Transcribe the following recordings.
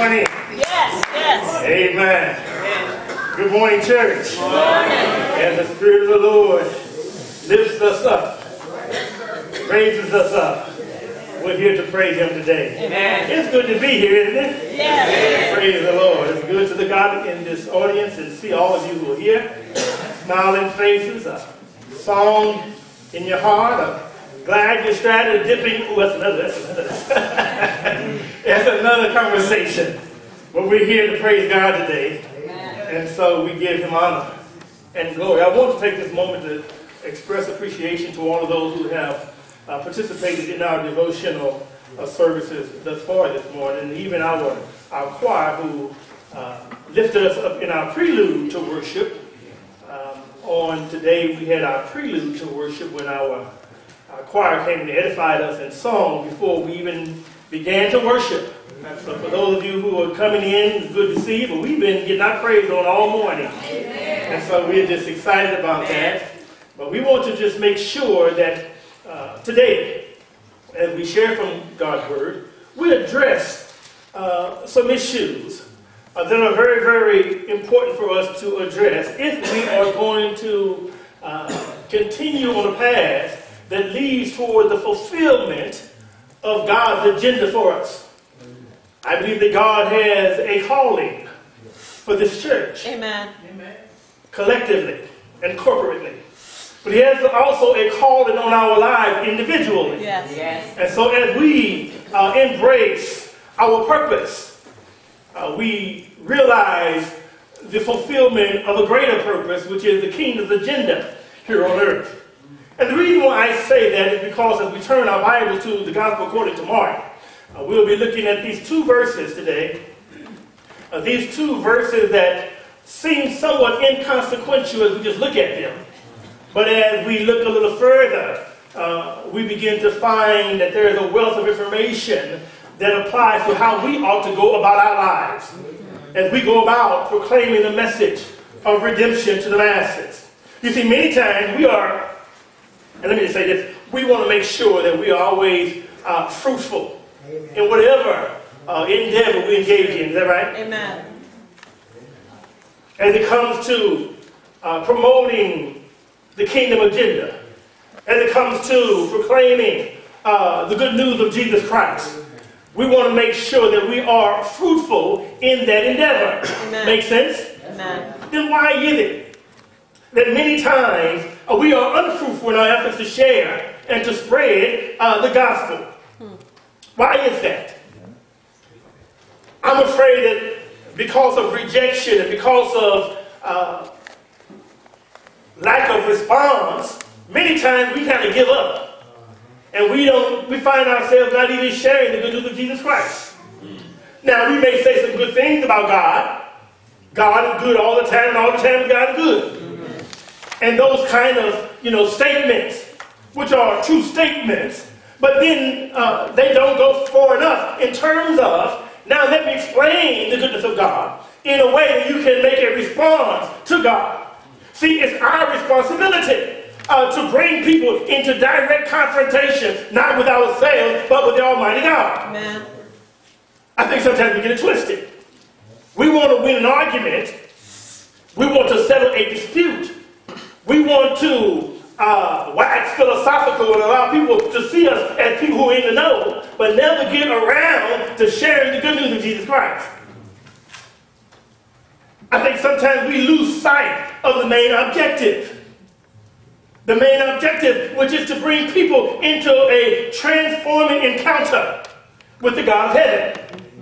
morning? Yes, yes. Amen. Good morning, church. Good morning. And the Spirit of the Lord lifts us up, raises us up. We're here to praise Him today. Amen. It's good to be here, isn't it? Yes. Praise the Lord. It's good to the God in this audience and see all of you who are here. Smiling faces, a song in your heart, glad you're started dipping. Oh, that's another conversation. But we're here to praise God today. And so we give Him honor and glory. I want to take this moment to express appreciation to all of those who have participated in our devotional services thus far this morning, and even our choir who lifted us up in our prelude to worship. On today, we had our prelude to worship when our choir came and edified us in song before we even began to worship. So for those of you who are coming in, it's good to see you, but we've been getting our praise on all morning. And so we're just excited about that. But we want to just make sure that today, as we share from God's Word, we address some issues that are very, very important for us to address if we are going to continue on a path that leads toward the fulfillment of God's agenda for us. I believe that God has a calling for this church. Amen. Collectively and corporately. But He has also a calling on our lives individually. Yes. Yes. And so as we embrace our purpose, we realize the fulfillment of a greater purpose, which is the kingdom's agenda here on earth. And the reason why I say that is because as we turn our Bible to the Gospel according to Mark, we'll be looking at these two verses today. These two verses that seem somewhat inconsequential as we just look at them. But as we look a little further, we begin to find that there is a wealth of information that applies to how we ought to go about our lives as we go about proclaiming the message of redemption to the masses. You see, many times we are, and let me just say this, we want to make sure that we are always fruitful in whatever endeavor we engage in. Is that right? Amen. As it comes to promoting the kingdom agenda, as it comes to proclaiming the good news of Jesus Christ, we want to make sure that we are fruitful in that endeavor. Amen. Make sense? Amen. Then why is it that many times we are unfruitful in our efforts to share and to spread the gospel? Why is that? I'm afraid that because of rejection and because of lack of response, many times we kind of give up. And we find ourselves not even sharing the good news of Jesus Christ. Now, we may say some good things about God. God is good all the time, and all the time God is good. And those kind of, statements, which are true statements, but then they don't go far enough in terms of, now let me explain the goodness of God in a way that you can make a response to God. See, it's our responsibility to bring people into direct confrontation, not with ourselves, but with the Almighty God. Amen. I think sometimes we get it twisted. We want to win an argument. We want to settle a dispute. We want to wax philosophical and allow people to see us as people who are in the know, but never get around to sharing the good news of Jesus Christ. I think sometimes we lose sight of the main objective. The main objective, which is to bring people into a transforming encounter with the God of heaven.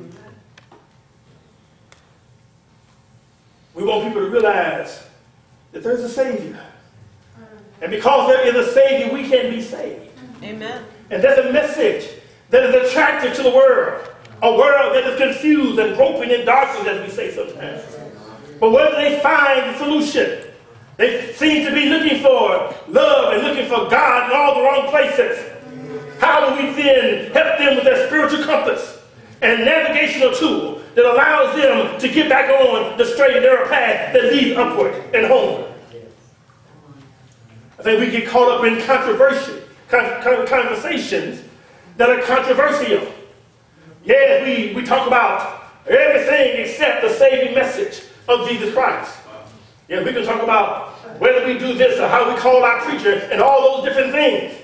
We want people to realize that there's a Savior. And because there is a Savior, we can be saved. Amen. And there's a message that is attractive to the world. A world that is confused and groping in darkness, as we say sometimes. But where do they find the solution? They seem to be looking for love and looking for God in all the wrong places. How do we then help them with their spiritual compass and navigational tool that allows them to get back on the straight and narrow path that leads upward and homeward? I think we get caught up in conversations that are controversial. Yeah, we talk about Everything except the saving message of Jesus Christ. Yeah, we can talk about whether we do this or how we call our preacher and all those different things.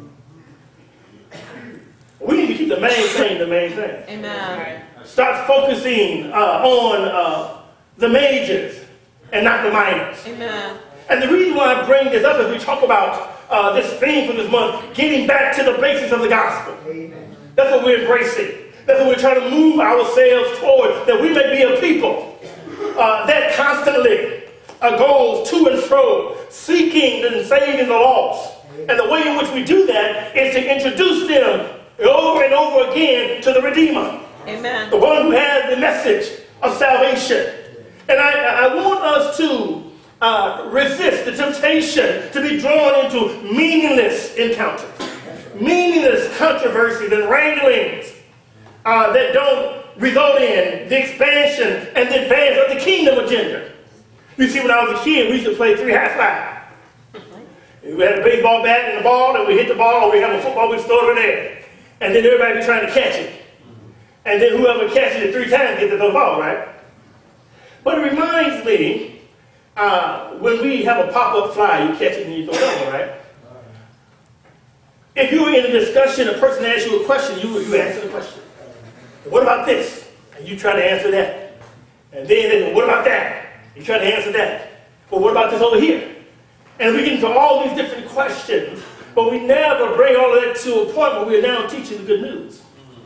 We need to keep the main thing the main thing. Amen. Start focusing on the majors and not the minors. Amen. And the reason why I bring this up is we talk about this theme for this month, getting back to the basics of the gospel. Amen. That's what we're embracing. That's what we're trying to move ourselves toward, that we may be a people that constantly goes to and fro, seeking and saving the lost. And the way in which we do that is to introduce them over and over again to the Redeemer. Amen. The one who has the message of salvation. And I want us to resist the temptation to be drawn into meaningless encounters, meaningless controversies and wranglings that don't result in the expansion and the advance of the kingdom agenda. You see, when I was a kid, we used to play three half line. We had a baseball bat and a ball, and we hit the ball, or we have a football, we throw it in there. And then everybody be trying to catch it. And then whoever catches it 3 times gets the ball, right? But it reminds me, when we have a pop-up fly, you catch it and you throw it over, right? If you were in a discussion, a person asks you a question, you answer the question. What about this? And you try to answer that. And then what about that? You try to answer that. Well, what about this over here? And we get into all these different questions, but we never bring all of that to a point where we're now teaching the good news.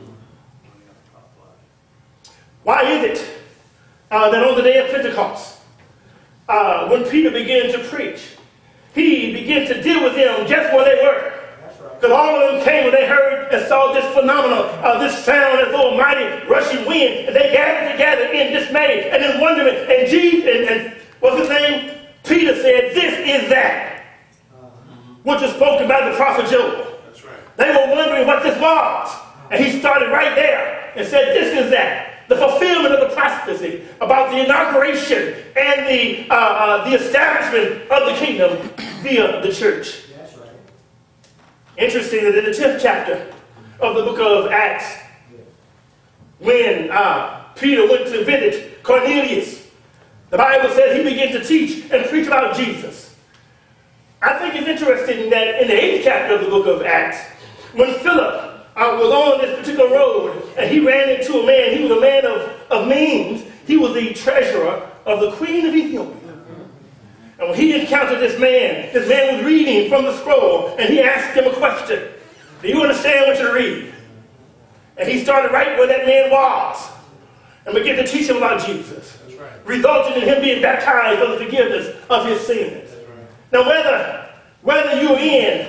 Why is it that on the day of Pentecost, when Peter began to preach, he began to deal with them just where they were? Because all of them came and they heard and saw this phenomenon, this sound as though a mighty rushing wind, and they gathered together in dismay and in wonderment. And Jesus, and what's his name? Peter said, "This is that which was spoken by the prophet Joel." That's right. They were wondering what this was. And he started right there and said, "This is that." The fulfillment of the prophecy about the inauguration and the establishment of the kingdom via the church. That's right. Interesting that in the 10th chapter of the book of Acts, when Peter went to visit Cornelius, the Bible says he began to teach and preach about Jesus. I think it's interesting that in the 8th chapter of the book of Acts, when Philip was on this particular road, and he ran into a man. He was a man of means. He was the treasurer of the Queen of Ethiopia. And when he encountered this man was reading from the scroll, and he asked him a question. Do you understand what you're reading? And he started right where that man was, and began to teach him about Jesus. That's right. Resulting in him being baptized for the forgiveness of his sins. That's right. Now, whether you're in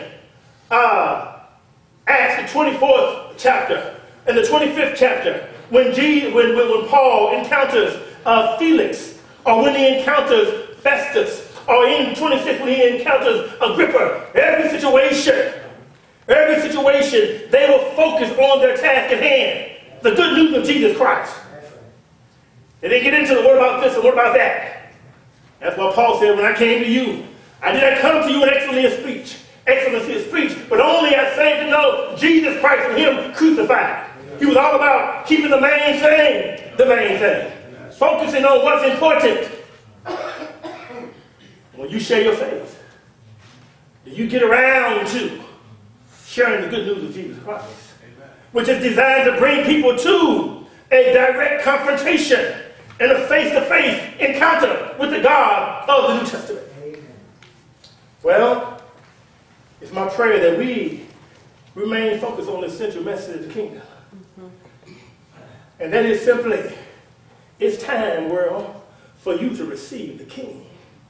Acts, the 24th chapter, and the 25th chapter, when Paul encounters Felix, or when he encounters Festus, or in 26 when he encounters Agrippa, every situation, they will focus on their task at hand, the good news of Jesus Christ. They didn't get into the what about this and what about that. That's what Paul said, when I came to you, I did not come to you in excellency of speech, but only I say to know Jesus Christ and him crucified. He was all about keeping the main thing, focusing on what's important. When you share your faith, do you get around to sharing the good news of Jesus Christ, which is designed to bring people to a direct confrontation and a face-to-face encounter with the God of the New Testament? Well, it's my prayer that we remain focused on the essential message of the kingdom. And that is simply, it's time, world, for you to receive the King.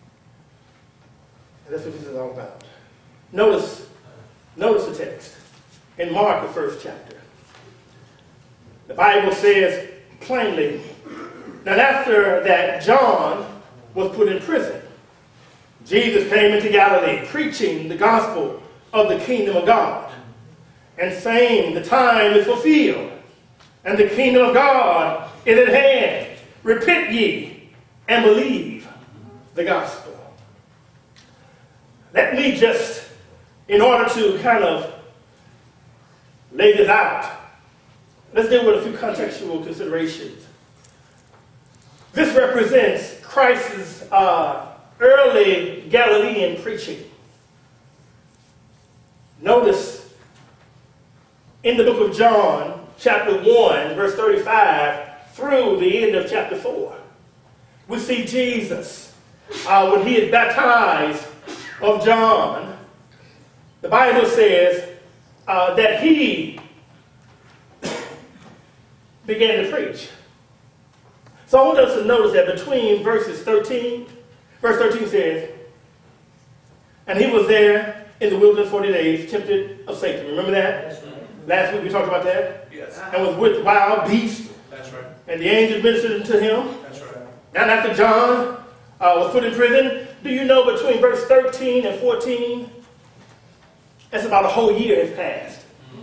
And that's what this is all about. Notice the text in Mark, the 1st chapter. The Bible says plainly that after that John was put in prison, Jesus came into Galilee preaching the gospel of the kingdom of God and saying, the time is fulfilled and the kingdom of God is at hand. Repent ye and believe the gospel. Let me just, in order to kind of lay this out, let's deal with a few contextual considerations This represents Christ's early Galilean preaching. Notice in the book of John, chapter 1, verse 35, through the end of chapter 4, we see Jesus, when he is baptized of John, the Bible says that he began to preach. So I want us to notice that between verse 13 says, and he was there in the wilderness 40 days, tempted of Satan. Remember that? That's right. Last week we talked about that? Yes. And was with wild beasts, That's right. and the angels ministered to him. That's right. And after John was put in prison, do you know between verse 13 and 14, that's about a whole year has passed.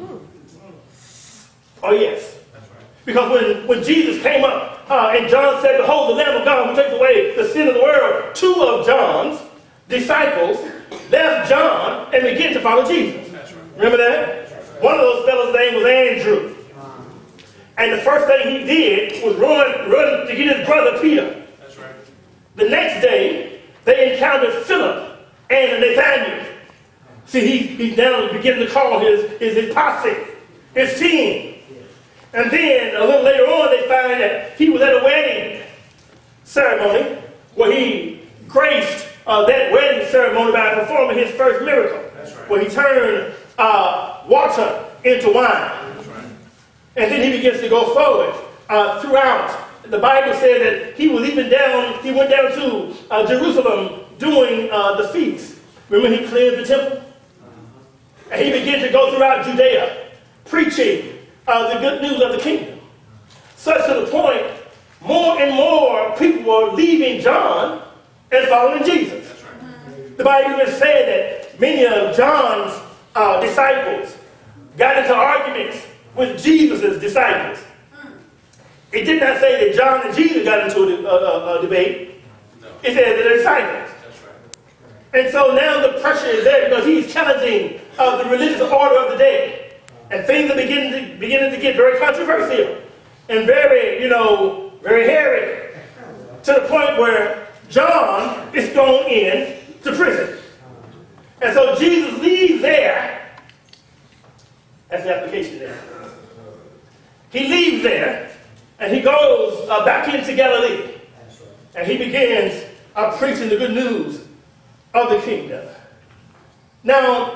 Oh yes. That's right. Because when Jesus came up, and John said, behold, the Lamb of God who takes away the sin of the world, 2 of John's disciples left John and began to follow Jesus. That's right. Remember that? One of those fellows' name was Andrew. And the first thing he did was run to get his brother Peter. That's right. The next day, they encountered Philip and Nathaniel. See, he's now beginning to call his posse, his team. And then, a little later on, they find that he was at a wedding ceremony where he graced that wedding ceremony by performing his first miracle. That's right. Where he turned water into wine. That's right. And then he begins to go forward throughout. The Bible said that he went down to Jerusalem doing the feast. Remember he cleansed the temple? And he began to go throughout Judea, preaching the good news of the kingdom. Such to the point, more and more people were leaving John and following Jesus. That's right. The Bible even said that many of John's disciples got into arguments with Jesus' disciples. It did not say that John and Jesus got into a debate. No. It said that they're disciples. That's right. And so now the pressure is there because he's challenging the religious order of the day. And things are beginning to get very controversial and very, very hairy. To the point where John is thrown in to prison. And so Jesus leaves there. That's the application there. He leaves there and he goes back into Galilee. And he begins preaching the good news of the kingdom. Now,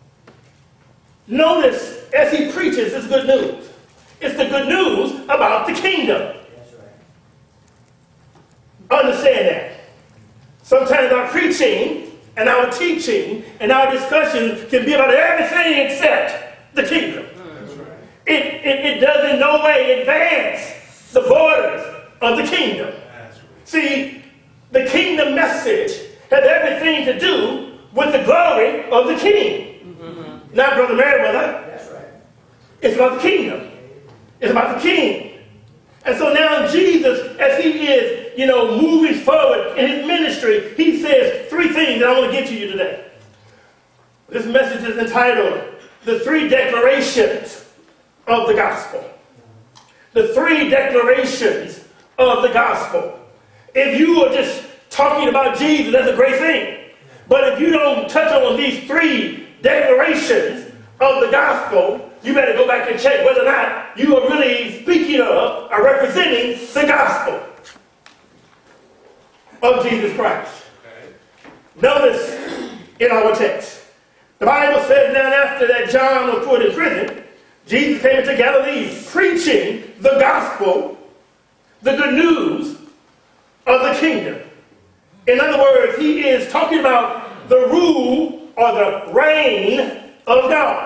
notice as he preaches this good news, it's the good news about the kingdom. Understand that. Sometimes our preaching and our teaching and our discussion can be about everything except the kingdom. That's right. It does in no way advance the borders of the kingdom. That's right. See, the kingdom message has everything to do with the glory of the king. Not Brother Merriweather. That's right. It's about the kingdom. It's about the king. And so now Jesus, as he is, moving forward in his ministry, he says 3 things that I want to get to you today. This message is entitled, The 3 Declarations of the Gospel. The 3 declarations of the gospel. If you are just talking about Jesus, that's a great thing. But if you don't touch on these 3 declarations of the gospel, you better go back and check whether or not you are really speaking of or representing the gospel of Jesus Christ. Okay. Notice in our text, the Bible says that after that John was put in prison, Jesus came into Galilee preaching the gospel, the good news of the kingdom. In other words, he is talking about the rule or the reign of God.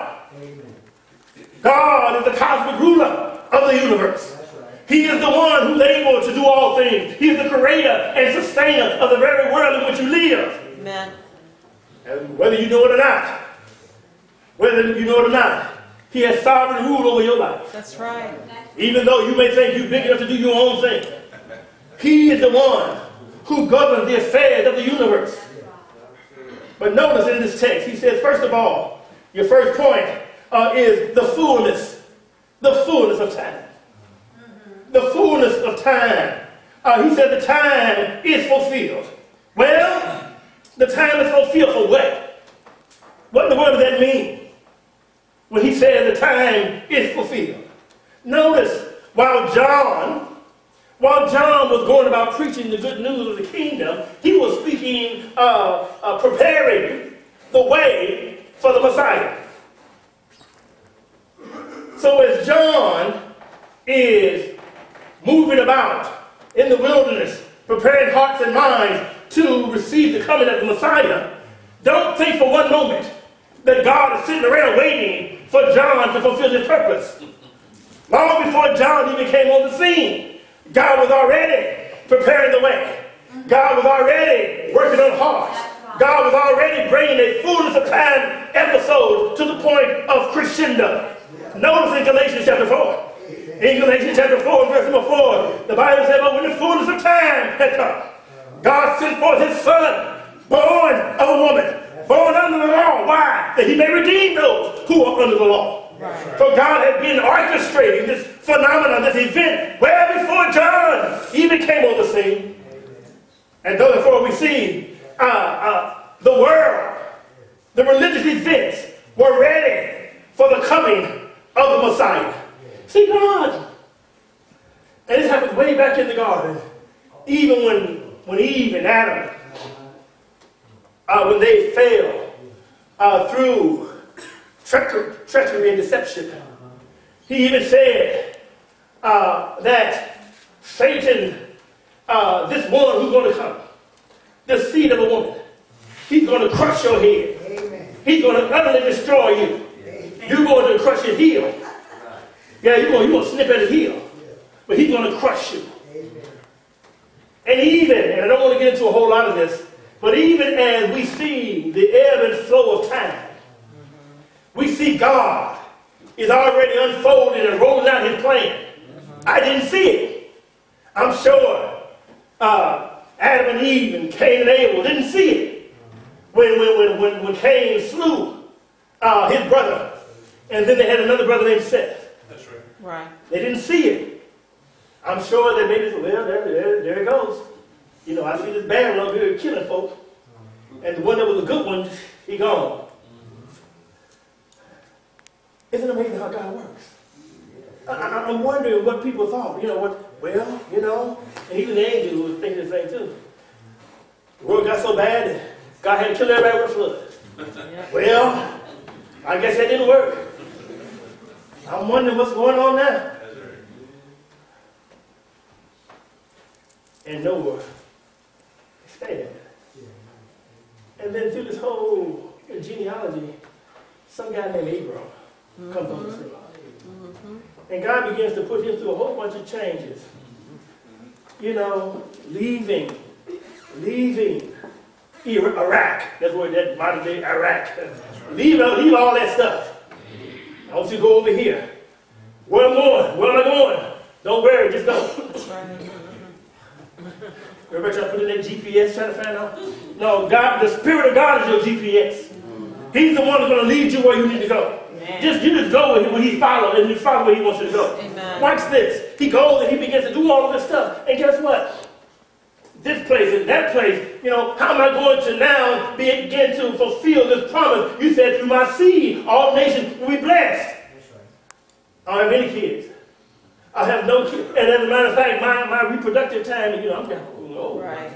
God is the cosmic ruler of the universe. He is the one who's able to do all things. He is the creator and sustainer of the very world in which you live. Amen. And whether you know it or not, he has sovereign rule over your life. That's right. Even though you may think you're big enough to do your own thing. He is the one who governs the affairs of the universe. But notice in this text, he says, first of all, your first point is the fullness of time. The fullness of time. He said the time is fulfilled. Well, the time is fulfilled for what? What in the world does that mean? When he said the time is fulfilled. Notice, while John was going about preaching the good news of the kingdom, he was speaking, preparing the way for the Messiah. So as John is moving about in the wilderness, preparing hearts and minds to receive the coming of the Messiah, don't think for one moment that God is sitting around waiting for John to fulfill his purpose. Long before John even came on the scene, God was already preparing the way. God was already working on hearts. God was already bringing a fullness of time episode to the point of crescendo. Notice in Galatians chapter 4. In Galatians chapter 4, verse number 4, the Bible said, but when the fullness of time had come, God sent forth his son, born of a woman, born under the law. Why? That he may redeem those who are under the law. Right. So God had been orchestrating this phenomenon, this event, well before John even came on the scene. And therefore we see the world, the religious events were ready for the coming of the Messiah. See, God, and this happened way back in the garden, even when Eve and Adam, when they fell through treachery and deception. He even said that Satan, this one who's going to come, the seed of a woman, he's going to crush your head. Amen. He's going to utterly destroy you. Amen. You're going to crush his heel. Yeah, you're going to snip at his heel. But he's going to crush you. Amen. And even, and I don't want to get into a whole lot of this, but even as we see the ebb and flow of time, we see God is already unfolding and rolling out his plan. I didn't see it. I'm sure Adam and Eve and Cain and Abel didn't see it when Cain slew his brother, and then they had another brother named Seth. That's right. Right. They didn't see it. I'm sure they maybe said, well, there it goes. You know, I see this bad one up here killing folks, and the one that was a good one, he gone. Isn't it amazing how God works? I'm wondering what people thought. You know what? Well, you know, and even the angels were thinking the same too. The world got so bad that God had to kill everybody with a flood. Well, I guess that didn't work. I'm wondering what's going on now. And Noah stayed. And then through this whole genealogy, some guy named Abram comes on the scene. And God begins to put him through a whole bunch of changes. You know, leaving Iraq. That's where that modern day Iraq. Leave all that stuff. I want you to go over here. Where I'm going? Where am I going? Don't worry, just go. Everybody try to put in that GPS, trying to find out? No, God, the Spirit of God is your GPS. He's the one that's going to lead you where you need to go. You just go with him when he follows, and you follow where he wants you to go. Amen. Watch this. He goes and he begins to do all of this stuff. And guess what? This place and that place, you know, how am I going to now begin to fulfill this promise? You said, through my seed, all nations will be blessed. That's right. I don't have any kids. I have no kids. And as a matter of fact, my reproductive time, you know, I'm getting old. Right.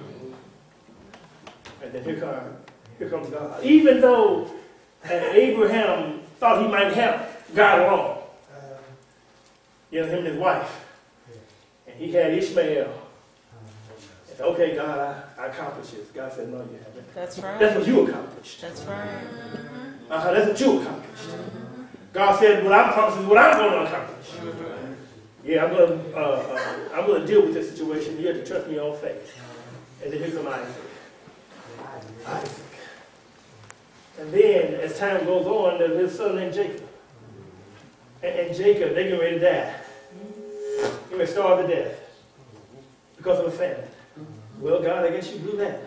And then here comes God. Even though Abraham thought he might have God wrong. You know, him and his wife. And he had Ishmael. And, okay, God, I accomplished this. God said, no, you haven't. That's right. That's what you accomplished. That's right. That's what you accomplished. God said, what I'm promising is what I'm going to accomplish. Yeah, I'm going to deal with this situation. You have to trust me on faith. And then here comes Isaac. And then, as time goes on, there's his son named Jacob. And Jacob, they're getting ready to die. He may starve to death because of a famine. Well, God, I guess you do that.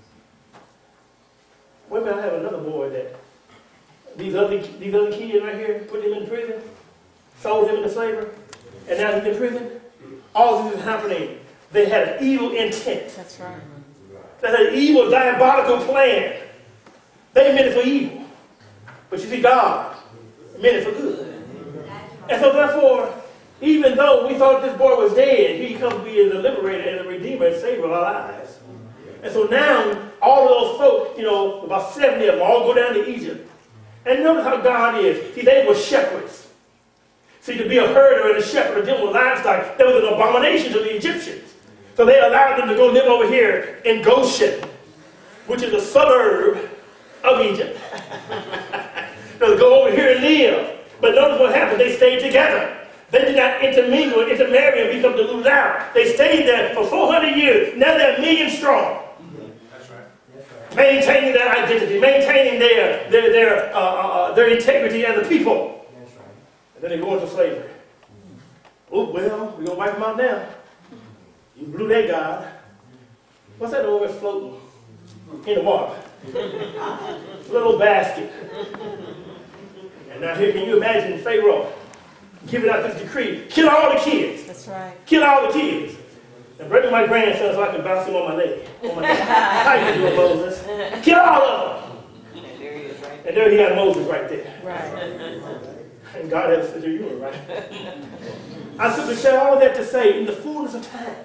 Wait a minute, I have another boy that these other kids right here put him in prison, sold him into slavery, and now he's in prison. All this is happening they had an evil intent. That's right. They had an evil, diabolical plan. They meant it for evil. But you see, God meant it for good. And so therefore, even though we thought this boy was dead, he comes to be the liberator and the redeemer and savior of our lives. And so now, all of those folks, about 70 of them all go down to Egypt. And notice how God is. See, they were shepherds. See, to be a herder and a shepherd or dealing with livestock, that was an abomination to the Egyptians. So they allowed them to go live over here in Goshen, which is a suburb of Egypt. They'll go over here and live. But notice what happened. They stayed together. They did not intermingle, intermarry, and become deluded out. They stayed there for 400 years. Now they're a million strong. That's right. Maintaining their identity, maintaining their integrity as a people. That's right. And then they go into slavery. Oh, well, we're going to wipe them out now. You blew that God. What's that over there floating in the water? A little basket. And now here, can you imagine Pharaoh giving out this decree? Kill all the kids. That's right. Kill all the kids. And bring my grandson so I can bounce him on my leg. How you doing, Moses? Kill all of them. And there he is, right? And there he got Moses right there. Right. And God had to say, you were right. I simply say all of that to say, in the fullness of time,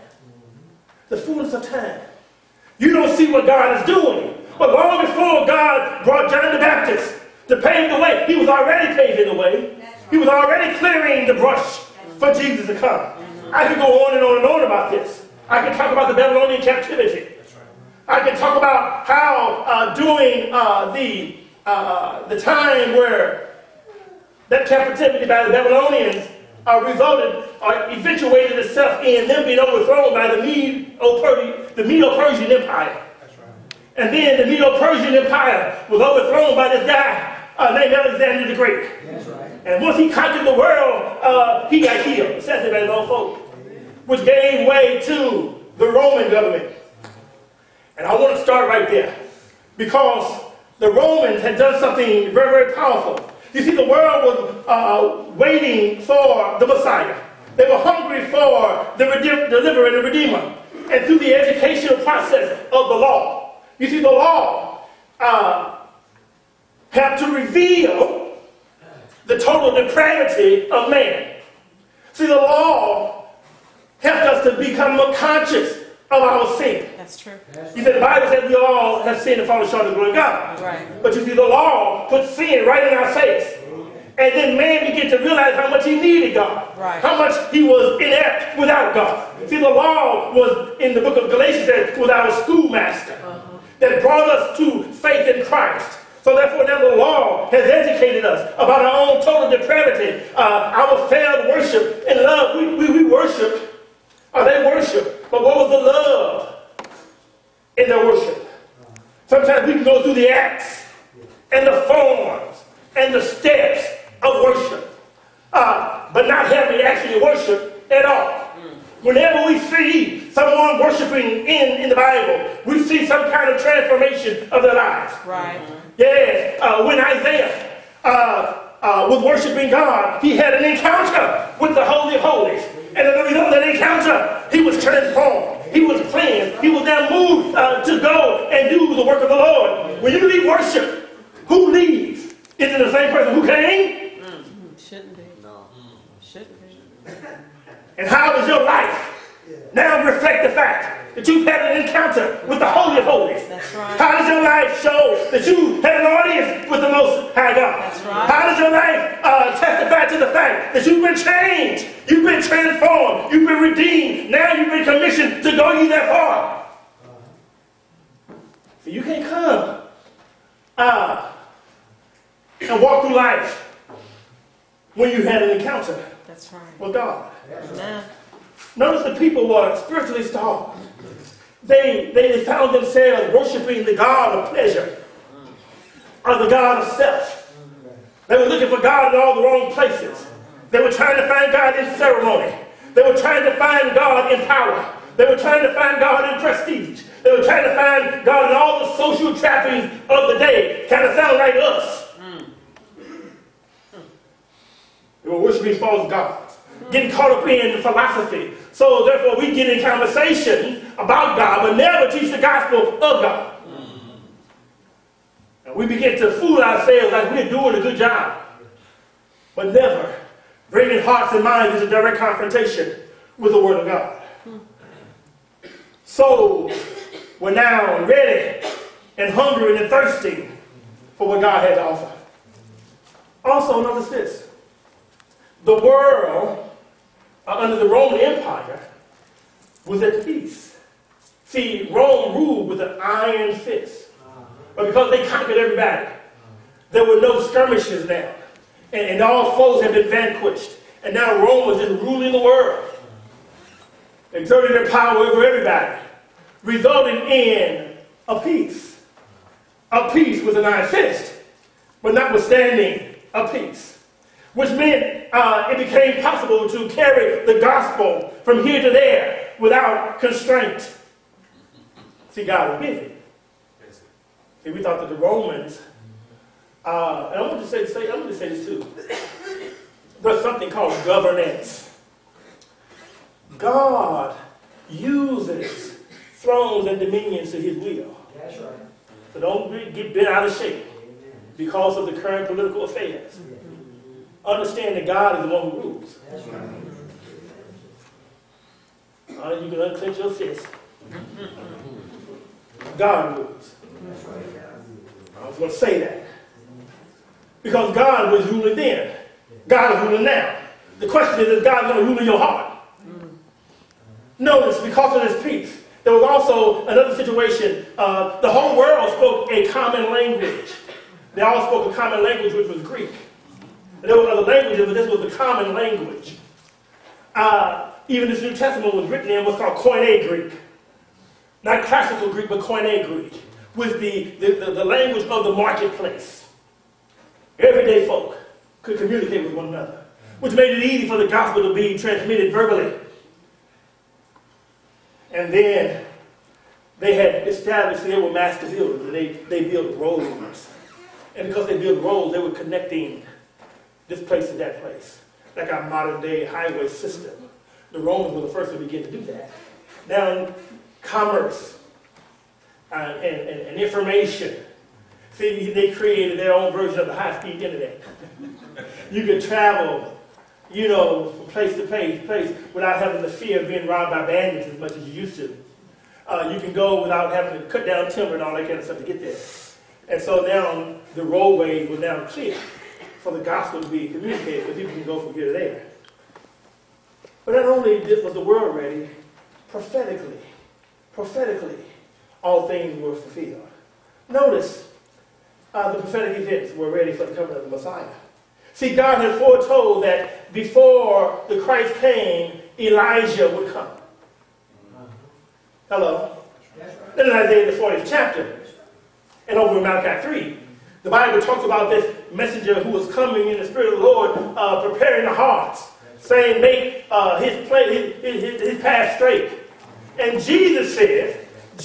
you don't see what God is doing. But long before God brought John the Baptist to pave the way, he was already paving the way. He was already clearing the brush for Jesus to come. I could go on and on and on about this. I can talk about the Babylonian captivity. I can talk about how during the time where that captivity by the Babylonians eventuated itself in them being overthrown by the Medo-Persian Empire. And then the Medo-Persian Empire was overthrown by this guy named Alexander the Great. And once he conquered the world, he got killed, assassinated by his own folk, which gave way to the Roman government. And I want to start right there, because the Romans had done something very, very powerful. You see, the world was waiting for the Messiah. They were hungry for the deliverer and the redeemer. And through the educational process of the law, you see, the law had to reveal the total depravity of man. See, the law helped us to become more conscious of our sin. That's true. You see, the Bible says we all have sinned and fallen short of the glory of God. Right. But you see, the law put sin right in our face. And then man began to realize how much he needed God. Right. How much he was inept without God. See, the law was, in the book of Galatians, that was our schoolmaster that brought us to faith in Christ. So therefore, now the law has educated us about our own total depravity, our failed worship and love. We worshiped, or they worshiped, but what was the love in their worship? Sometimes we can go through the acts and the forms and the steps of worship, but not having actually worship at all. Whenever we see someone worshiping in the Bible, we see some kind of transformation of their lives. Right. Yes, when Isaiah was worshiping God, he had an encounter with the Holy of Holies. And as a result of that encounter, he was transformed. He was cleansed. He was now moved to go and do the work of the Lord. When you leave worship, who leaves? Is it the same person who came? Shouldn't be. No. Shouldn't be. And how does your life now reflect the fact that you've had an encounter with the Holy of Holies? That's right. How does your life show that you had an audience with the Most High God? That's right. How does your life testify to the fact that you've been changed, you've been transformed, you've been redeemed, now you've been commissioned to go ye that far? So you can't come and walk through life when you had an encounter That's right. with God. Amen. Notice the people were spiritually starved. They found themselves worshiping the God of pleasure, or the God of self. They were looking for God in all the wrong places. They were trying to find God in ceremony. They were trying to find God in power. They were trying to find God in prestige. They were trying to find God in all the social trappings of the day. Kind of sound like us. They were worshiping false gods. getting caught up in philosophy. So therefore we get in conversation about God, but never teach the gospel of God. And we begin to fool ourselves like we're doing a good job, but never bringing hearts and minds into direct confrontation with the Word of God. So we're now ready and hungry and thirsty for what God had to offer. Also, notice this. The world under the Roman Empire was at peace. See, Rome ruled with an iron fist. But because they conquered everybody, there were no skirmishes now. And all foes had been vanquished. And now Rome was just ruling the world, exerting their power over everybody, resulting in a peace. A peace with an iron fist, but notwithstanding a peace. Which meant it became possible to carry the gospel from here to there without constraint. See, God was busy. See, we thought that the Romans, and I'm going to say this too. There's something called governance. God uses thrones and dominions to his will. That's right. So don't get bent out of shape because of the current political affairs. Understand that God is the one who rules. That's right. You can unclench your fist. God rules. I was going to say that. Because God was ruling then. God is ruling now. The question is God going to rule in your heart? Notice, because of this peace, there was also another situation. The whole world spoke a common language. They all spoke a common language, which was Greek. And there were other languages, but this was the common language. Even this New Testament was written in what's called Koine Greek. Not classical Greek, but Koine Greek. Was the language of the marketplace. Everyday folk could communicate with one another, which made it easy for the gospel to be transmitted verbally. And then they had established, they were master builders, and they built roads. And because they built roads, they were connecting this place to that place, like our modern day highway system. The Romans were the first to begin to do that. Now, commerce and information. See, they created their own version of the high-speed internet. You could travel, from place to place without having the fear of being robbed by bandits as much as you used to. You can go without having to cut down timber and all that kind of stuff to get there. And so now the roadways were now clear for the gospel to be communicated, so people can go from here to there. But not only was the world ready, prophetically, all things were fulfilled. Notice the prophetic events were ready for the coming of the Messiah. See, God had foretold that before the Christ came, Elijah would come. Hello? Then in Isaiah the 40th chapter, and over in Malachi 3, the Bible talks about this messenger who was coming in the Spirit of the Lord, preparing the hearts, saying, make his path straight. And Jesus said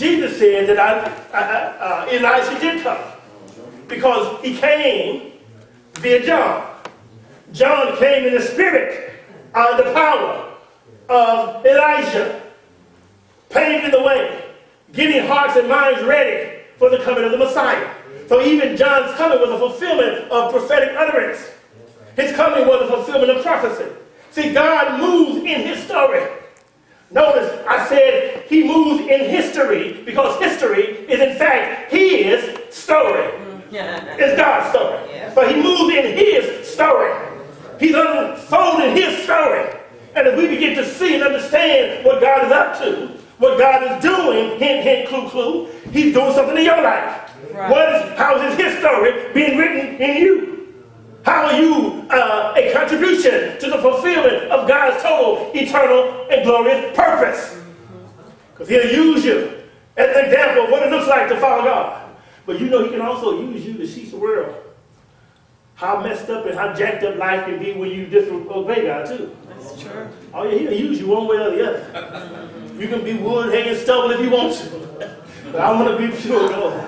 that Elijah did come, because he came via John. John came in the spirit, the power of Elijah, paving the way, getting hearts and minds ready for the coming of the Messiah. So even John's coming was a fulfillment of prophetic utterance. His coming was a fulfillment of prophecy. See, God moves in his story. Notice I said he moves in history, because history is in fact his story. It's God's story. But he moves in his story. He's unfolding his story. And if we begin to see and understand what God is up to, what God is doing, hint, hint, clue, clue, he's doing something in your life. Right. How is his story being written in you? How are you a contribution to the fulfillment of God's total, eternal, and glorious purpose? Because he'll use you as an example of what it looks like to follow God. But he can also use you to teach the world how messed up and how jacked up life can be when you disobey God too. That's true. Oh yeah, he'll use you one way or the other. You can be wood, hay, and stubble if you want to. But I want to be pure, Lord.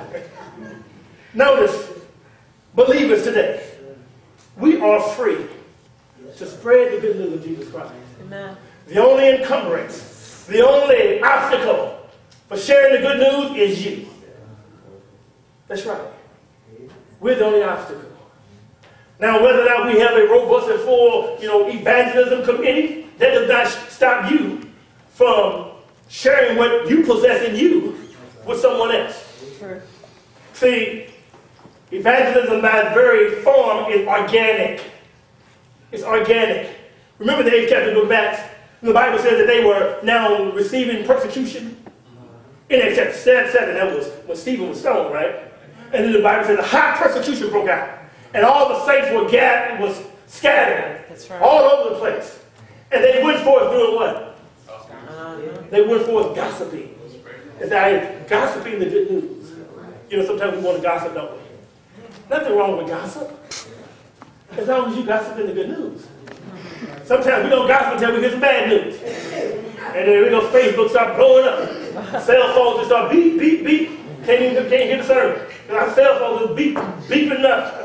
Notice, believers today, we are free to spread the good news of Jesus Christ. Amen. The only encumbrance, the only obstacle for sharing the good news is you. That's right. We're the only obstacle. Now, whether or not we have a robust and full, evangelism committee, that does not stop you from sharing what you possess in you with someone else. Sure. See, evangelism by its very form is organic. It's organic. Remember the 8th chapter of the book of Acts? The Bible says that they were now receiving persecution. In Acts chapter 7, that was when Stephen was stoned, right? And then the Bible says a hot persecution broke out. And all the saints were scattered. That's right. All over the place. And they went forth doing what? They went forth gossiping. And they gossiping the good news. Sometimes we want to gossip, don't we? Nothing wrong with gossip. As long as you gossiping the good news. Sometimes we don't gossip until we get some bad news. And then Facebook start blowing up. Cell phones just start beep, beep, beep. Can't hear the sermon. Our cell phones just beeping up.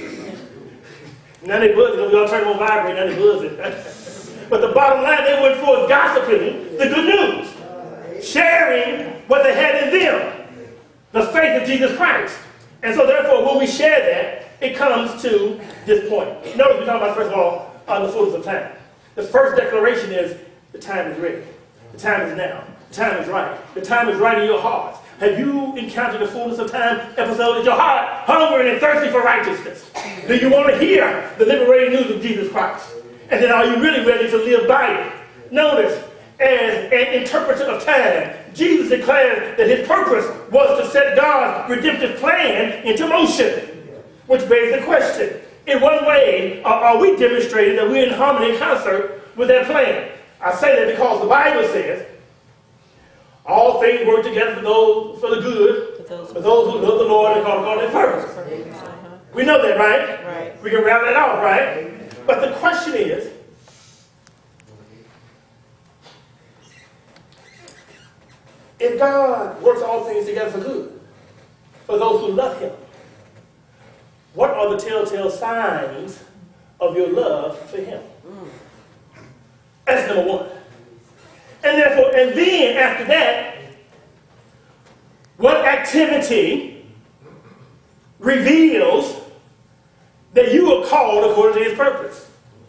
Now they buzzing, because we all turn them on vibrate, now they buzzing. But the bottom line, they went forth gossiping the good news. Sharing what they had in them. The faith of Jesus Christ. And so therefore, when we share that, it comes to this point. Notice we're talking about, first of all, the fullness of time. The first declaration is, the time is ready. The time is now. The time is right. The time is right in your heart. Have you encountered the fullness of time episode? Is your heart hungry and thirsty for righteousness? Do you want to hear the liberating news of Jesus Christ? And then are you really ready to live by it? Notice, as an interpreter of time, Jesus declared that his purpose was to set God's redemptive plan into motion. Which begs the question, in what way are we demonstrating that we're in harmony and concert with that plan? I say that because the Bible says, all things work together for the good, for those who love the Lord and call according to his purpose. We know that, right? Right. We can rattle that off, right? But the question is, if God works all things together for good, for those who love him, what are the telltale signs of your love for him? That's number one. And then after that, what activity reveals that you are called according to his purpose?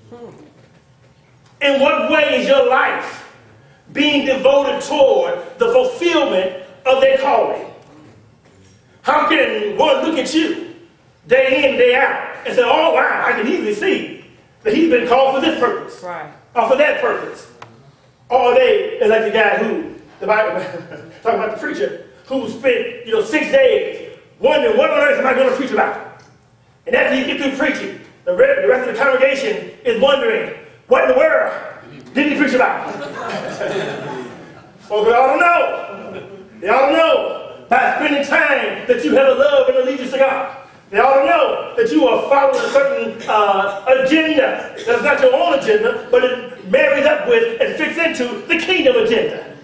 In what way is your life being devoted toward the fulfillment of their calling? How can one look at you day in, day out, and say, oh wow, I can easily see that he's been called for this purpose, Right. or for that purpose? Or they, like the guy who, the Bible, talking about the preacher, who spent, 6 days wondering, what on earth am I going to preach about? And after you get through preaching, the rest of the congregation is wondering, what in the world did he preach about? Well, they ought to know. They ought to know by spending time that you have a love and allegiance to God. They ought to know that you are following a certain agenda. That's not your own agenda, but it marries up with and fits into the kingdom agenda.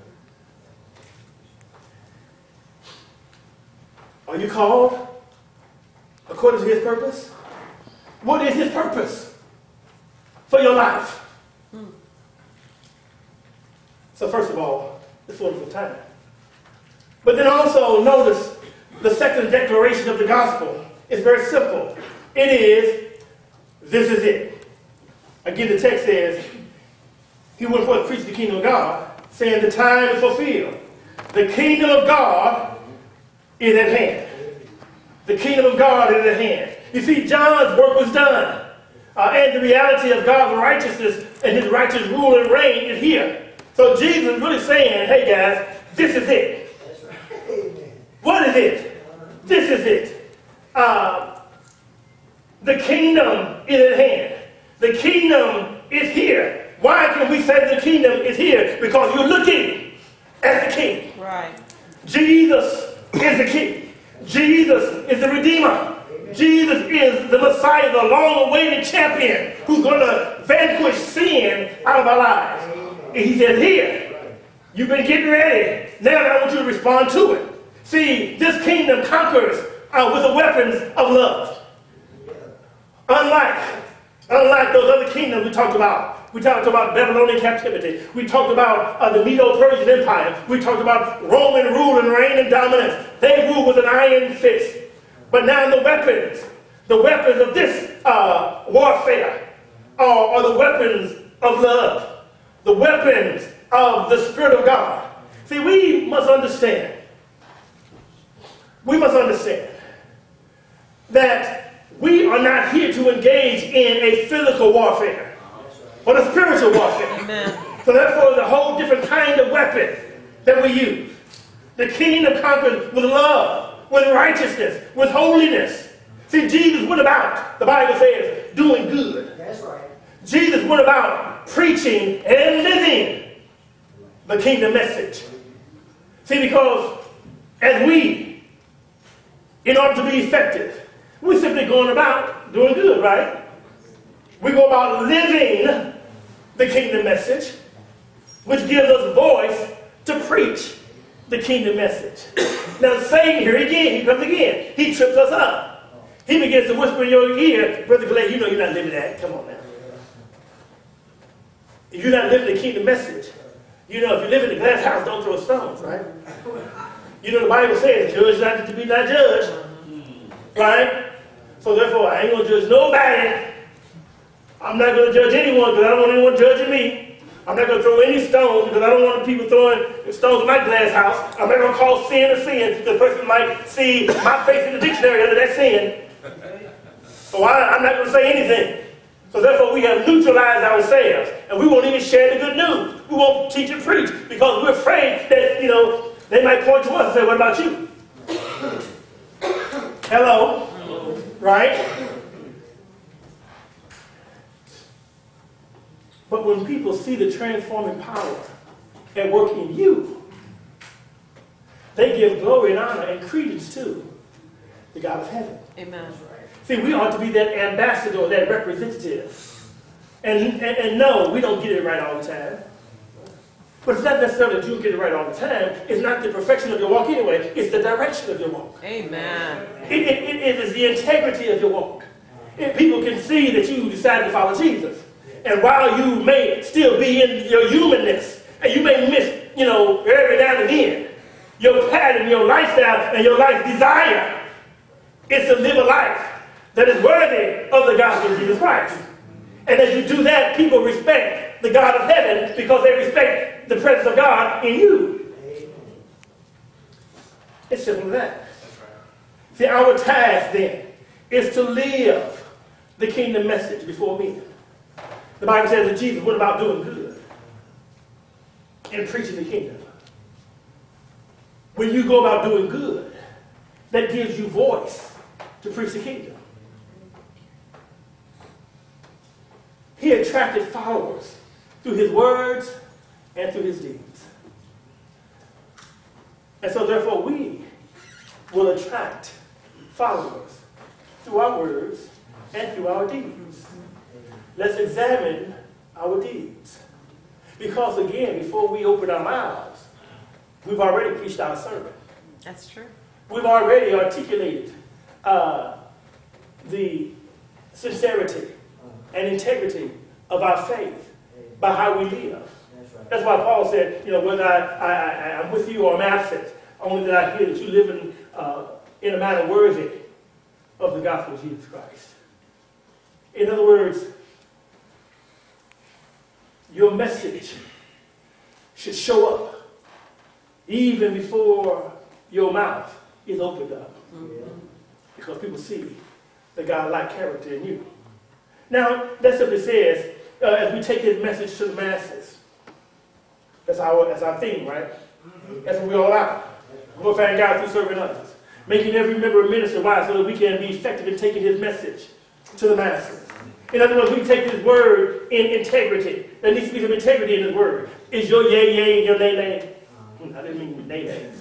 Are you called according to his purpose? What is his purpose for your life? So first of all, the fullness of time. But then also notice the second declaration of the gospel. It's very simple. It is, this is it. Again, the text says, he went forth to preach the kingdom of God, saying the time is fulfilled. The kingdom of God is at hand. The kingdom of God is at hand. You see, John's work was done. And the reality of God's righteousness and his righteous rule and reign is here. So Jesus is really saying, hey guys, this is it. What is it? This is it. The kingdom is at hand. The kingdom is here. Why can we say the kingdom is here? Because you're looking at the king. Right. Jesus is the king. Jesus is the Redeemer. Jesus is the Messiah, the long-awaited champion who's going to vanquish sin out of our lives. And he says, here, you've been getting ready. Now I want you to respond to it. See, this kingdom conquers with the weapons of love. Unlike Unlike those other kingdoms we talked about. We talked about Babylonian captivity. We talked about the Medo-Persian Empire. We talked about Roman rule and reign and dominance. They ruled with an iron fist. But now the weapons of this warfare are the weapons of love. The weapons of the Spirit of God. See, we must understand. We must understand that we are not here to engage in a physical warfare, but a spiritual warfare. Amen. So therefore, the whole different kind of weapon that we use. The kingdom conquered with love, with righteousness, with holiness. See, Jesus went about, the Bible says, doing good. That's right. Jesus went about preaching and living the kingdom message. See, because as we, in order to be effective, we're simply going about doing good, right? We go about living the kingdom message, which gives us voice to preach the kingdom message. Now Satan here again, he comes again. He trips us up. He begins to whisper in your ear, Brother Clay, you know you're not living that. Come on now. If you're not living the kingdom message, you know if you live in the glass house, don't throw stones, right? You know the Bible says, judge not to be not judged. Right? So therefore, I ain't going to judge nobody. I'm not going to judge anyone because I don't want anyone judging me. I'm not going to throw any stones because I don't want people throwing stones in my glass house. I'm not going to call sin a sin because the person might see my face in the dictionary under that sin. So I'm not going to say anything. So therefore, we have neutralized ourselves. And we won't even share the good news. We won't teach and preach because we're afraid that, they might point to us and say, what about you? Hello? Right? But when people see the transforming power at work in you, they give glory and honor and credence to the God of heaven. Amen. See, we ought to be that ambassador, that representative. And no, we don't get it right all the time. But it's not necessarily that you get it right all the time. It's not the perfection of your walk anyway. It's the direction of your walk. Amen. It is the integrity of your walk. If people can see that you decided to follow Jesus. And while you may still be in your humanness, and you may miss, every now and then, your pattern, your lifestyle, and your life desire is to live a life that is worthy of the gospel of Jesus Christ. And as you do that, people respect the God of heaven because they respect the presence of God in you. It's simple as that. See, our task then is to live the kingdom message before men. The Bible says that Jesus went about doing good and preaching the kingdom. When you go about doing good, that gives you voice to preach the kingdom. He attracted followers through his words and through his deeds. And so therefore we will attract followers through our words and through our deeds. Let's examine our deeds. Because again, before we open our mouths, we've already preached our sermon. That's true. We've already articulated the sincerity and integrity of our faith by how we live. That's why Paul said, whether I'm with you or I'm absent, only that I hear that you live in a manner worthy of the gospel of Jesus Christ. In other words, your message should show up even before your mouth is opened up. Because people see the God-like character in you. Now, that simply says, as we take his message to the masses, that's our theme, right? That's what we're all about. Glorifying God through serving others. Making every member a minister. Why? So that we can be effective in taking his message to the masses. In other words, we take his word in integrity. There needs to be some integrity in his word. Is your yay, yay, and your nay, nay? I didn't mean nay, nay.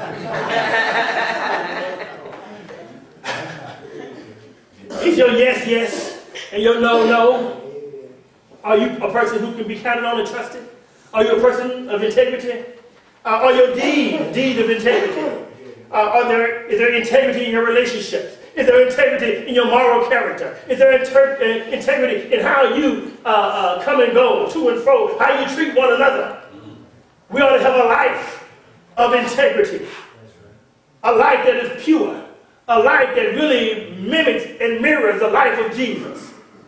Is your yes, yes, and your no, no? Are you a person who can be counted on and trusted? Are you a person of integrity? Are your deeds of integrity? Is there integrity in your relationships? Is there integrity in your moral character? Is there integrity in how you come and go, to and fro, how you treat one another? We ought to have a life of integrity, a life that is pure, a life that really mimics and mirrors the life of Jesus.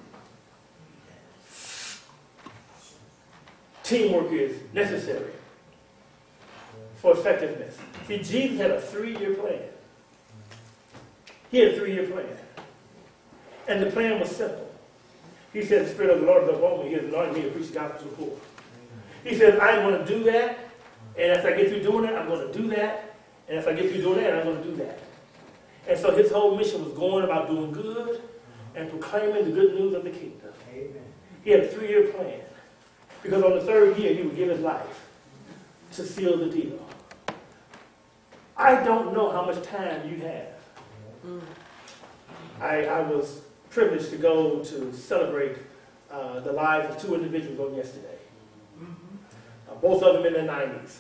Teamwork is necessary for effectiveness. See, Jesus had a 3-year plan. He had a 3-year plan. And the plan was simple. He said, the Spirit of the Lord is upon me. He has anointed me to preach the gospel to the poor. He said, I'm going to do that. And as I get through doing it, I'm going to do that. And if I get through doing that, I'm going to do that. And so his whole mission was going about doing good and proclaiming the good news of the kingdom. Amen. He had a 3-year plan. Because on the 3rd year, he would give his life to seal the deal. I don't know how much time you have. I was privileged to go to celebrate the lives of 2 individuals on yesterday. Both of them in their 90s.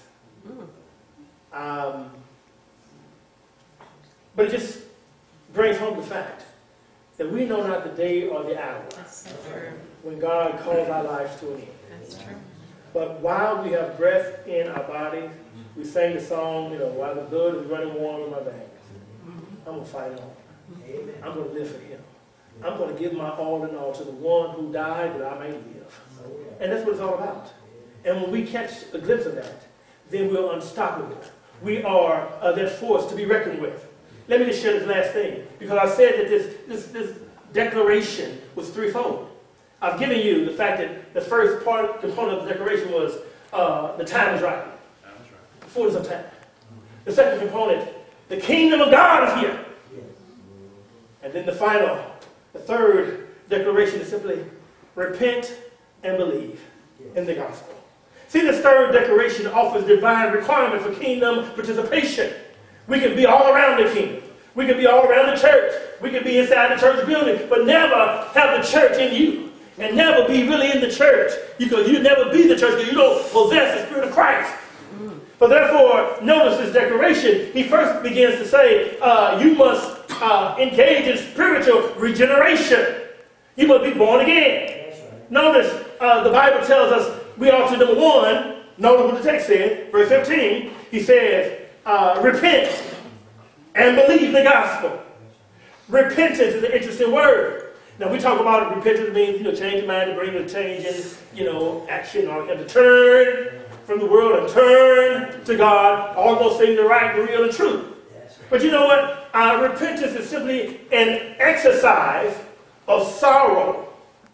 But it just brings home the fact that we know not the day or the hour when God calls our lives to an end. That's true. But while we have breath in our bodies, we sang the song, while the blood is running warm in my veins, I'm going to fight on. I'm going to live for him. I'm going to give my all in all to the one who died that I may live. And that's what it's all about. And when we catch a glimpse of that, then we're unstoppable. We are that force to be reckoned with. Let me just share this last thing, because I said that this declaration was threefold. I've given you the fact that the first component of the declaration was the time is right. The fullness of time. The second component, the kingdom of God is here. And then the third declaration is simply repent and believe in the gospel. See, this third declaration offers divine requirement for kingdom participation. We can be all around the kingdom. We can be all around the church. We can be inside the church building, but never have the church in you. And never be really in the church. Because you never be the church because you don't possess the Spirit of Christ. But therefore, notice this declaration. He first begins to say, you must engage in spiritual regeneration. You must be born again. Right. Notice the Bible tells us we ought to, number one, notice what the text says, verse 15. He says, repent and believe the gospel. Repentance is an interesting word. Now, we talk about repentance means, change your mind to bring a change in, action, or to turn from the world and turn to God. All those things are right, the real, and true. But you know what? Repentance is simply an exercise of sorrow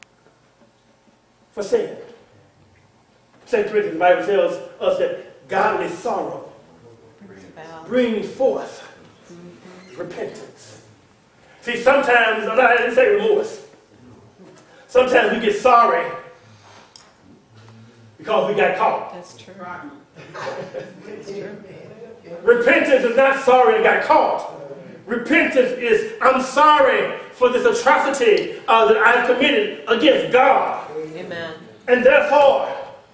for sin. 2 Corinthians, the Bible tells us that godly sorrow brings forth repentance. See, sometimes, I didn't say remorse. Sometimes we get sorry because we got caught. That's true. Repentance is not sorry I got caught. Repentance is, I'm sorry for this atrocity that I've committed against God. Amen. And therefore,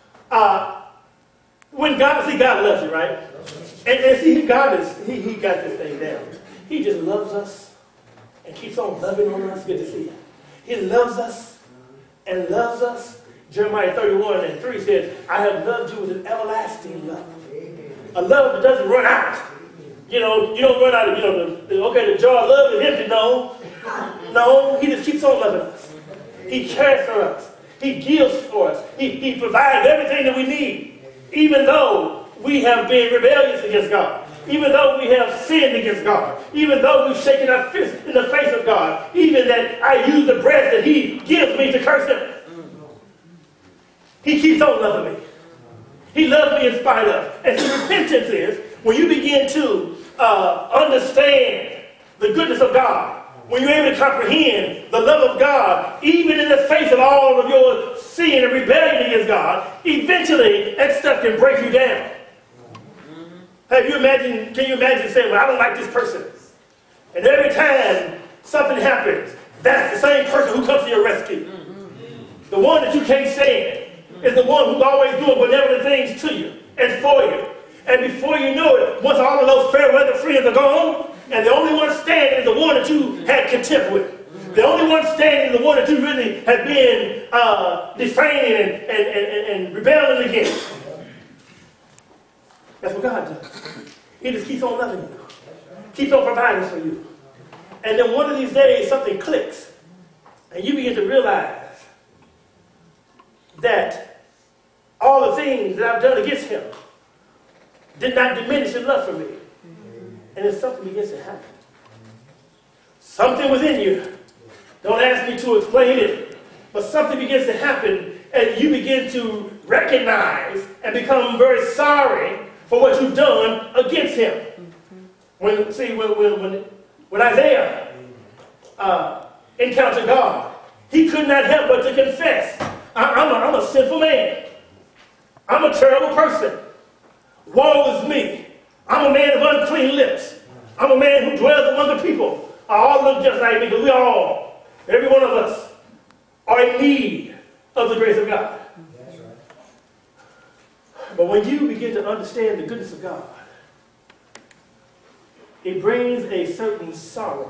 when God loves you, right? And see, God he got this thing down. He just loves us and keeps on loving on us. Good to see him. He loves us and loves us. Jeremiah 31:3 says, I have loved you with an everlasting love. A love that doesn't run out. You don't run out of, the jar of love is empty. No, he just keeps on loving us. He cares for us. He gives for us. He provides everything that we need. Even though we have been rebellious against God. Even though we have sinned against God. Even though we've shaken our fist in the face of God. Even that I use the breath that he gives me to curse him. He keeps on loving me. He loves me in spite of. And so repentance is when you begin to understand the goodness of God. When you're able to comprehend the love of God, even in the face of all of your sin and rebellion against God, eventually that stuff can break you down. Can you imagine saying, well, I don't like this person. And every time something happens, that's the same person who comes to your rescue. The one that you can't stand is the one who's always doing benevolent things to you and for you. And before you know it, once all of those fair weather friends are gone, And the only one standing is the one that you had contempt with. The only one standing is the one that you really have been defaming and rebelling against. That's what God does. He just keeps on loving you. Keeps on providing for you. And then one of these days, something clicks. And you begin to realize that all the things that I've done against him did not diminish his love for me. And then something begins to happen. Something within you. Don't ask me to explain it. But something begins to happen and you begin to recognize and become very sorry for what you've done against him. When Isaiah encountered God, he could not help but to confess, I'm a sinful man. I'm a terrible person. Woe is me. I'm a man of unclean lips. I'm a man who dwells among the people. I all look just like me because we all, every one of us, are in need of the grace of God. That's right. But when you begin to understand the goodness of God, it brings a certain sorrow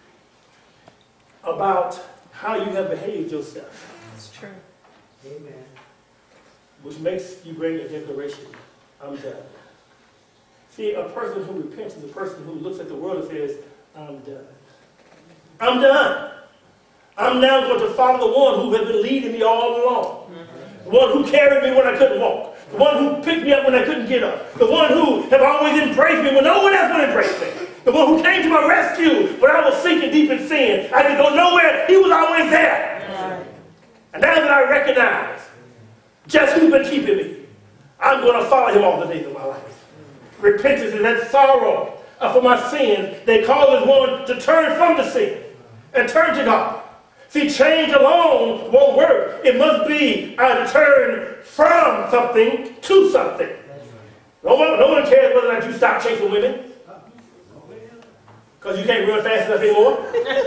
about how you have behaved yourself. That's true. Amen. Which makes you bring a declaration, I'm done. See, a person who repents is a person who looks at the world and says, I'm done. I'm done. I'm now going to follow the one who has been leading me all along. The one who carried me when I couldn't walk. The one who picked me up when I couldn't get up. The one who have always embraced me when no one else would embrace me. The one who came to my rescue when I was sinking deep in sin. I didn't go nowhere. He was always there. And now that I recognize just who's been keeping me, I'm going to follow him all the days of my life. Repentance is that sorrow for my sins that causes one to turn from the sin and turn to God. See, change alone won't work. It must be to turn from something to something. No one cares whether or not you stop chasing women. Because you can't run fast enough anymore.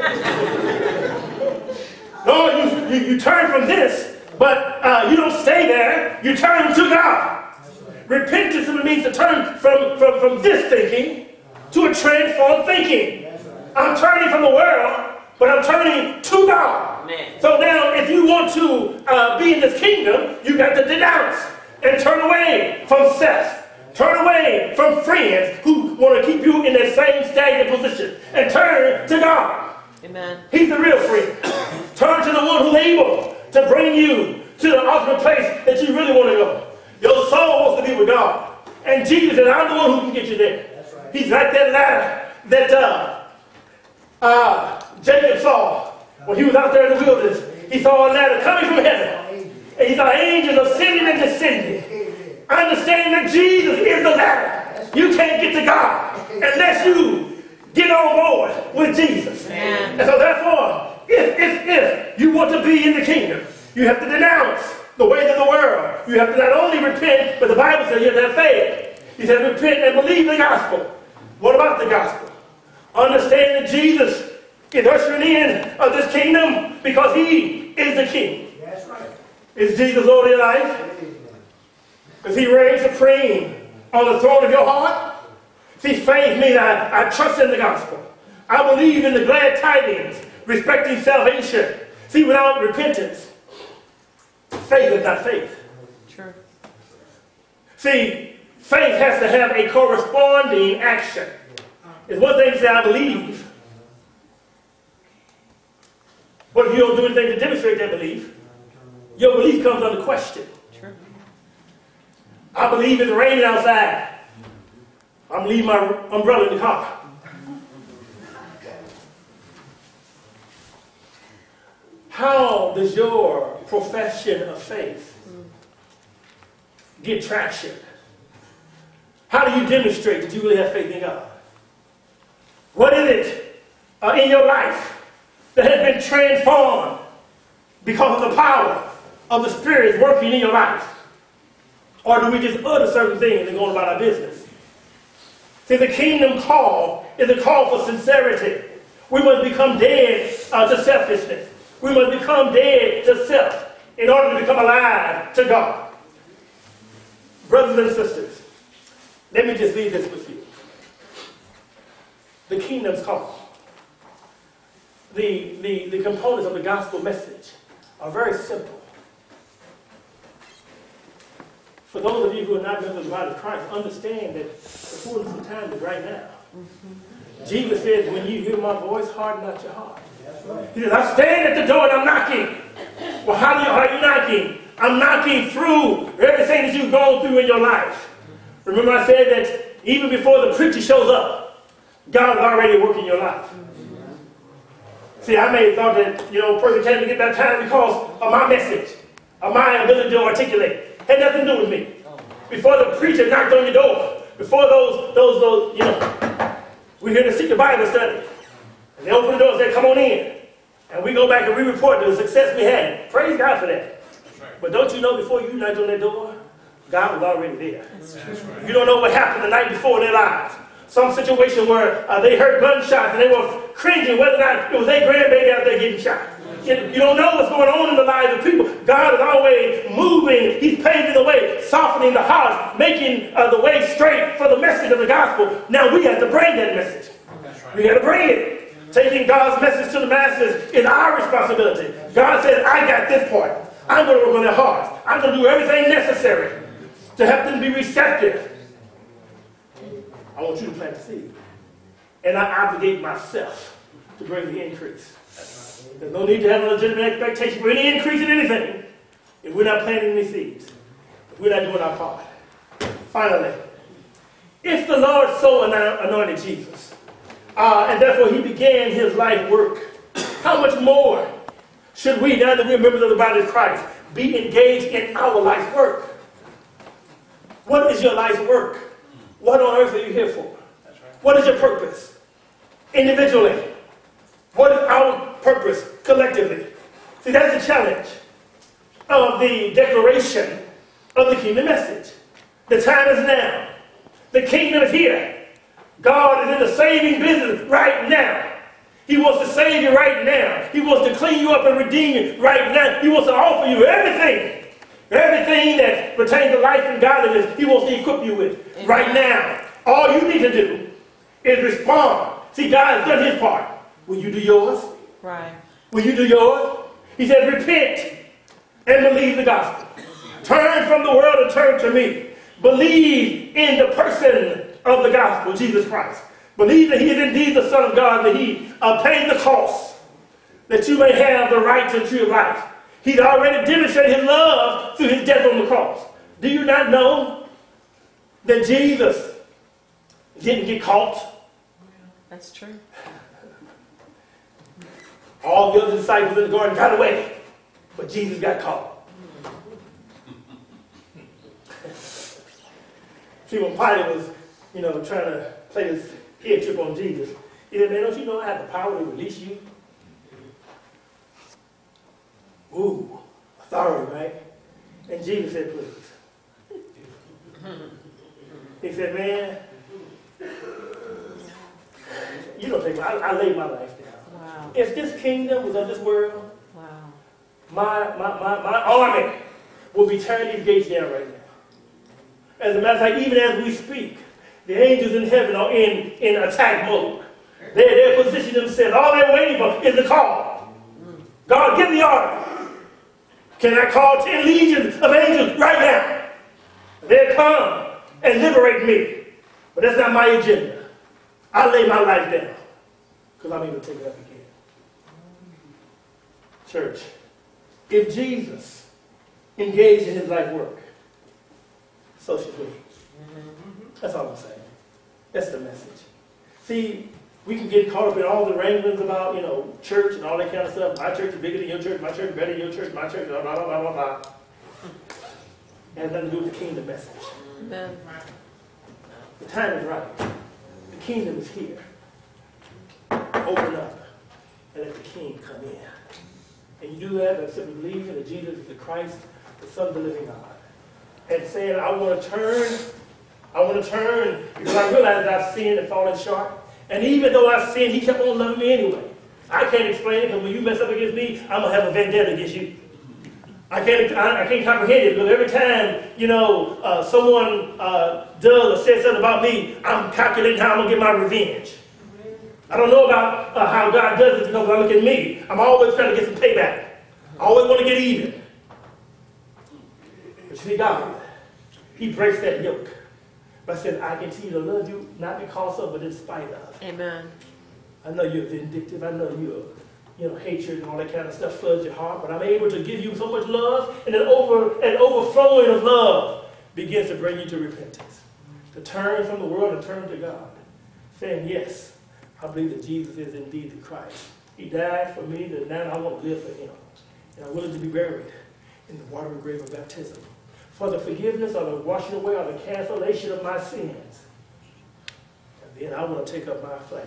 No, you turn from this, but you don't stay there. You turn to God. Repentance means to turn from this thinking to a transformed thinking. I'm turning from the world, but I'm turning to God. Amen. So now, if you want to be in this kingdom, you got to denounce and turn away from self. Turn away from friends who want to keep you in that same stagnant position. And turn to God. Amen. He's the real friend. Turn to the one who's able to bring you to the ultimate place that you really want to go. Your soul wants to be with God. And Jesus said, I'm the one who can get you there. That's right. He's like that ladder that Jacob saw when he was out there in the wilderness. He saw a ladder coming from heaven. And he saw angels ascending and descending. Understanding that Jesus is the ladder. You can't get to God unless you get on board with Jesus. Amen. And so therefore, if you want to be in the kingdom, you have to denounce the ways of the world. You have to not only repent, but the Bible says you have to have faith. He said repent and believe the gospel. What about the gospel? Understand that Jesus is ushering in of this kingdom because he is the king. That's right. Is Jesus Lord of your life? Because he reigns supreme on the throne of your heart. See, faith means I trust in the gospel. I believe in the glad tidings respecting salvation. See, without repentance, faith is not faith. True. See, faith has to have a corresponding action. It's one thing to say, I believe. But if you don't do anything to demonstrate that belief, your belief comes under question. True. I believe it's raining outside. I'm leaving my umbrella in the car. How does your profession of faith get traction? How do you demonstrate that you really have faith in God? What is it in your life that has been transformed because of the power of the Spirit working in your life? Or do we just utter certain things and go about our business? See, the kingdom call is a call for sincerity. We must become dead to selfishness. We must become dead to self in order to become alive to God. Brothers and sisters, let me just leave this with you. the kingdom's call. The components of the gospel message are very simple. For those of you who are not members of the body of Christ, understand that the fullness of time is right now. Jesus says, when you hear my voice, harden not your heart. He says, I stand at the door and I'm knocking. Well, how are you knocking? I'm knocking through everything that you've gone through in your life. Remember I said that even before the preacher shows up, God is already working your life. See, I may have thought that, a person came to get baptized because of my message, of my ability to articulate. Had nothing to do with me. Before the preacher knocked on your door, before those we're here to seek the Bible study. And they open the door and say, come on in. And we go back and we report the success we had. Praise God for that. Right. But don't you know before you knocked on that door, God was already there. Right. You don't know what happened the night before in their lives. Some situation where they heard gunshots and they were cringing whether or not it was their grandbaby out there getting shot. You don't know what's going on in the lives of people. God is always moving. He's paving the way, softening the heart, making the way straight for the message of the gospel. Now we have to bring that message. Right. We got to bring it. Taking God's message to the masses is our responsibility. God says, I got this part. I'm going to work on their hearts. I'm going to do everything necessary to help them be receptive. I want you to plant the seed. And I obligate myself to bring the increase. There's no need to have a legitimate expectation for any increase in anything if we're not planting any seeds, if we're not doing our part. Finally, if the Lord so anointed Jesus, and therefore he began his life work, how much more should we, now that we're members of the body of Christ, be engaged in our life's work? What is your life's work? What on earth are you here for? What is your purpose? Individually. What is our purpose collectively? See, that's the challenge of the declaration of the kingdom message. The time is now. The kingdom is here. God is in the saving business right now. He wants to save you right now. He wants to clean you up and redeem you right now. He wants to offer you everything. Everything that pertains to life and godliness, he wants to equip you with. Amen. Right now. All you need to do is respond. See, God has done his part. Will you do yours? Right. Will you do yours? He said, repent and believe the gospel. Turn from the world and turn to me. Believe in the person of the gospel, Jesus Christ. Believe that he is indeed the Son of God, that he obtained the cost, that you may have the right to the tree of life. He's already demonstrated his love through his death on the cross. Do you not know that Jesus didn't get caught? That's true. All the other disciples in the garden got away, but Jesus got caught. See, when Pilate was, trying to play this head trip on Jesus, he said, man, don't you know I have the power to release you? Ooh, authority, right? And Jesus said, please. He said, man, you don't take I laid my life down. Wow. If this kingdom was of this world, wow, my army will be tearing these gates down right now. As a matter of fact, even as we speak, the angels in heaven are in attack mode. They're positioning themselves. All they're waiting for is the call. God, give the order. Can I call 10 legions of angels right now? They'll come and liberate me. But that's not my agenda. I lay my life down because I'm able to take it up again. Church, if Jesus engaged in his life work, so should we. That's all I'm saying. That's the message. See, we can get caught up in all the wranglings about, church and all that kind of stuff. My church is bigger than your church. My church is better than your church. My church, blah, blah, blah, blah, blah. It has nothing to do with the kingdom message. Amen. The time is right. The kingdom is here. Open up and let the king come in. And you do that by simply believing that Jesus is the Christ, the Son of the living God. And saying, I want to turn because I realize that I've sinned and fallen short. And even though I've sinned, he kept on loving me anyway. I can't explain it, because when you mess up against me, I'm going to have a vendetta against you. I can't comprehend it, because every time, someone does or says something about me, I'm calculating how I'm going to get my revenge. I don't know about how God does it, you know, but I look at me. I'm always trying to get some payback. I always want to get even. But you see, God, he breaks that yoke. But I said, I continue to love you, not because of, but in spite of. Amen. I know you're vindictive. I know you're, hatred and all that kind of stuff floods your heart. But I'm able to give you so much love, and an overflowing of love begins to bring you to repentance. To turn from the world and turn to God. Saying, yes, I believe that Jesus is indeed the Christ. He died for me, that now I want to live for him. And I'm willing to be buried in the watery grave of baptism. For the forgiveness or the washing away or the cancellation of my sins. And then I want to take up my flag.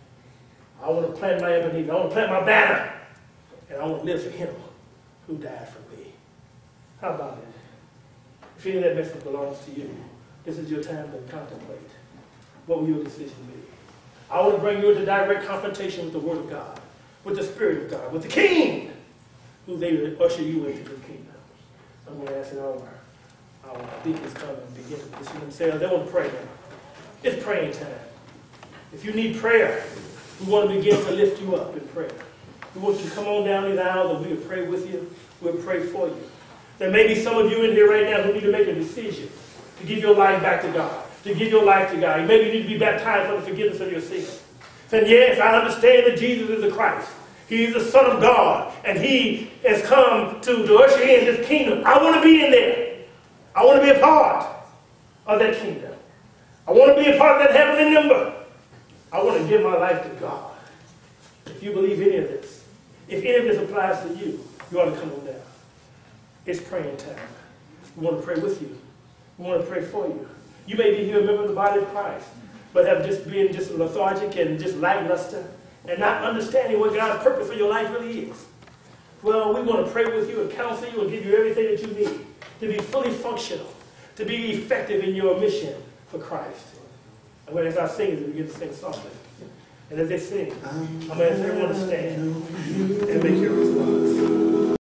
I want to plant my Ebenezer. I want to plant my banner. And I want to live for him who died for me. How about it? If any of that message belongs to you, this is your time to contemplate. What will your decision be? I want to bring you into direct confrontation with the Word of God, with the Spirit of God, with the King, who they will usher you into the kingdom. I'm going to ask our deacons come and begin to position themselves. They want to pray now. It's praying time. If you need prayer, we want to begin to lift you up in prayer. We want you to come on down these aisles and we will pray with you. We'll pray for you. There may be some of you in here right now who need to make a decision to give your life back to God, to give your life to God. Maybe you need to be baptized for the forgiveness of your sins. Saying, yes, I understand that Jesus is the Christ. He is the Son of God, and he has come to usher in this kingdom. I want to be in there. I want to be a part of that kingdom. I want to be a part of that heavenly number. I want to give my life to God. If you believe any of this, if any of this applies to you, you ought to come on down. It's praying time. We want to pray with you. We want to pray for you. You may be here a member of the body of Christ, but have just been just lethargic and just lackluster and not understanding what God's purpose for your life really is. Well, we want to pray with you and counsel you and give you everything that you need to be fully functional, to be effective in your mission for Christ. And as our singers begin to sing softly, and as they sing, I'm going to ask everyone to stand.